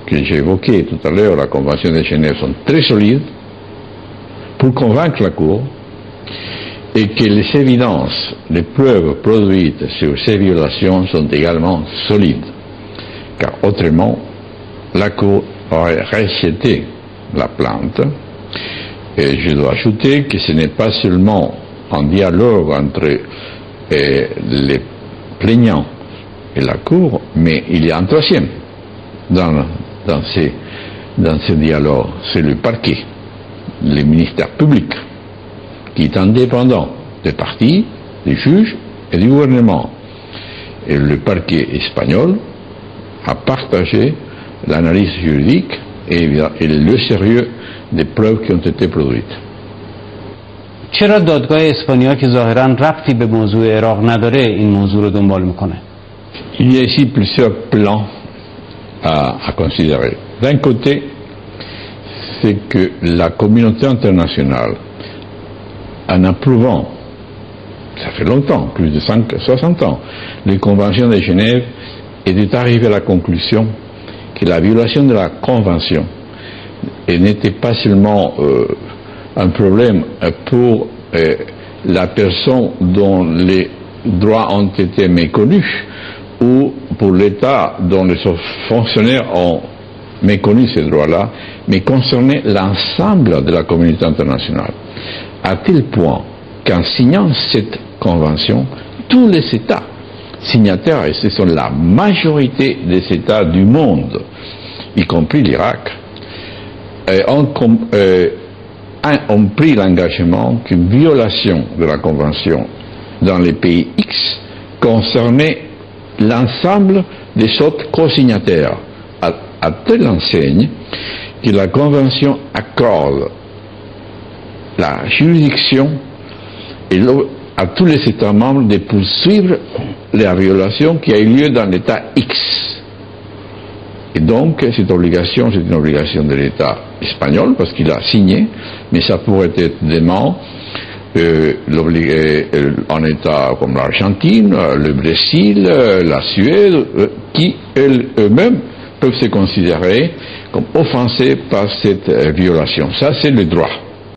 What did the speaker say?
que j'ai évoquées tout à l'heure, la Convention de Genève, sont très solides pour convaincre la Cour et que les évidences, les preuves produites sur ces violations sont également solides. Car autrement, la Cour aurait rejeté la plainte. Et je dois ajouter que ce n'est pas seulement un dialogue entre les plaignants et la Cour, mais il y a un troisième dans ce dialogue, c'est le parquet, le ministère public, qui est indépendant des partis, des juges et du gouvernement. Et le parquet espagnol a partagé l'analyse juridique et le sérieux des preuves qui ont été produites. چرا دادگاه اسپانیا که ظاهراً ربطی به موضوع عراق نداره این موضوع رو دنبال میکنه؟ Il y a ici plusieurs plans à considérer. D'un côté, c'est que la communauté internationale, en approuvant, ça fait longtemps, plus de 60 ans, les conventions de Genève, était arrivée à la conclusion que la violation de la convention n'était pas seulement un problème pour la personne dont les droits ont été méconnus ou pour l'État dont les fonctionnaires ont méconnu ces droits-là, mais concernait l'ensemble de la communauté internationale. À tel point qu'en signant cette convention, tous les États signataires, et ce sont la majorité des États du monde, y compris l'Irak, ont pris l'engagement qu'une violation de la Convention dans les pays X concernait l'ensemble des autres co-signataires, à telle enseigne que la Convention accorde la juridiction à tous les États membres de poursuivre la violation qui a eu lieu dans l'État X. Et donc, cette obligation, c'est une obligation de l'État espagnol, parce qu'il a signé, mais ça pourrait être demain un État comme l'Argentine, le Brésil, la Suède, qui eux-mêmes peuvent se considérer comme offensés par cette violation. Ça, c'est le droit.